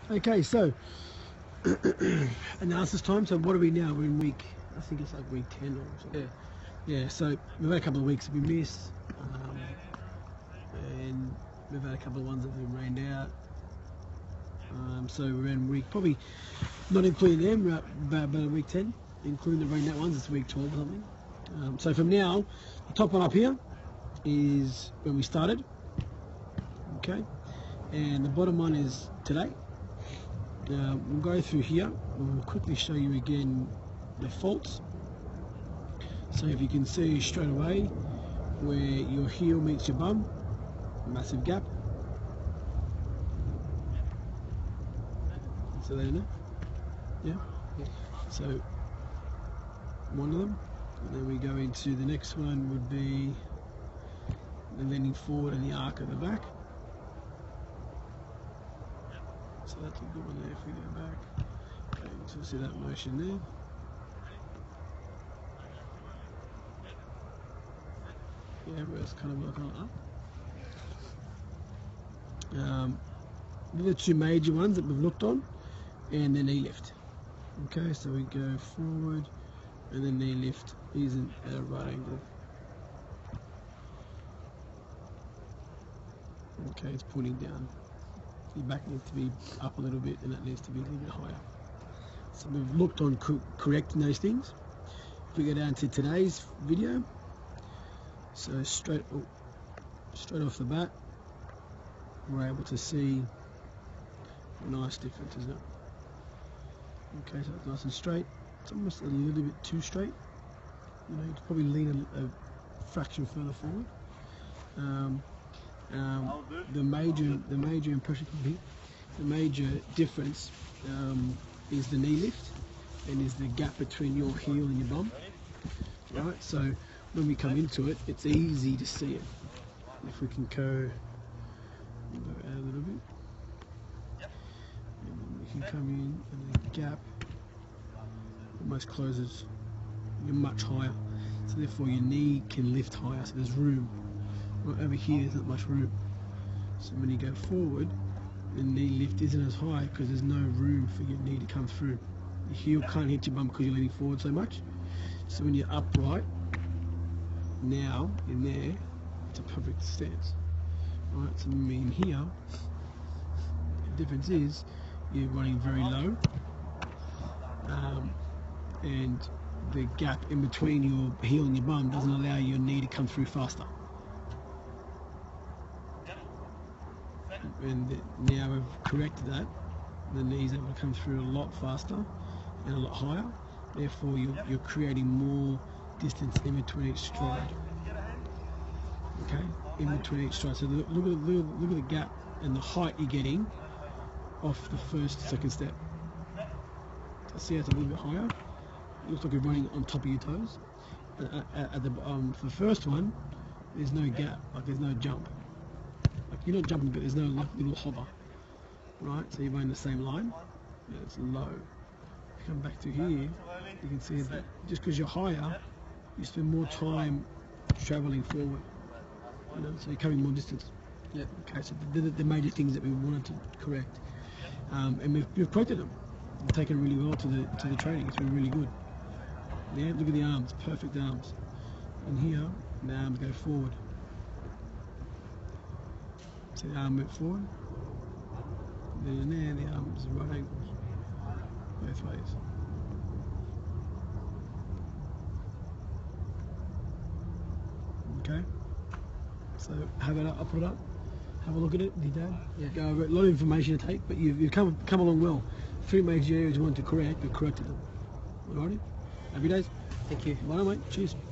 Okay, so analysis time. So what are we now? We're in week, I think it's like week 10 or something. Yeah, so we've had a couple of weeks that we missed, and we've had a couple of ones that have rained out. So we're in week, probably not including them, about week 10, including the rained out ones, it's week 12 or something. So from now, the top one up here is when we started, okay, and the bottom one is today. We'll go through here and we'll quickly show you again the faults. So if you can see straight away where your heel meets your bum, massive gap. So there, yeah. So one of them, and then we go into the next one would be the leaning forward and the arc at the back. So that's a good one there if we go back. Okay, so see that motion there. Yeah, where it's kind of working up. The two major ones that we've looked on, and the knee lift. Okay, so we go forward, and the knee lift isn't at a right angle. Okay, it's pointing down. Your back needs to be up a little bit, and that needs to be a little bit higher. So we've looked on correcting those things. If we go down to today's video, so straight off the bat, we're able to see a nice difference, isn't it? Okay, so it's nice and straight. It's almost a little bit too straight. You know, you could probably lean a fraction further forward. The major impression from here, the major difference is the knee lift and is the gap between your heel and your bum. Right, so when we come into it, it's easy to see it. If we can go out a little bit, and then we can come in and the gap almost closes. You're much higher, so therefore your knee can lift higher, so there's room. Right over here there's not much room, so when you go forward the knee lift isn't as high because there's no room for your knee to come through. Your heel can't hit your bum because you're leaning forward so much, so when you're upright now in there, it's a perfect stance. Right, so in here the difference is you're running very low, and the gap in between your heel and your bum doesn't allow your knee to come through faster. And now we've corrected that, the knee's able to come through a lot faster and a lot higher, therefore you're creating more distance in between each stride. Okay, in between each stride. So look at the gap and the height you're getting off the first, second step. So see how it's a little bit higher? It looks like you're running on top of your toes. For the first one, there's no gap, like there's no jump. Like you're not jumping, but there's no like little hover, right? So you're running the same line. Yeah, it's low. If you come back to here, you can see that just because you're higher, you spend more time traveling forward. You know, so you're covering more distance. Yeah. Okay, so the major things that we wanted to correct, and we've corrected them. We've taken it really well to the training. It's been really good. Yeah, look at the arms, perfect arms. And here, the arms go forward. So the arm went forward. Then in there, the arms are right angles, both ways. Okay. So have it up, I'll put it up. Have a look at it with your dad. Yeah. Go over it. A lot of information to take, but you've come along well. 3 major areas you wanted to correct, we've corrected them. Alrighty? Happy days. Thank you. Bye, mate. Cheers.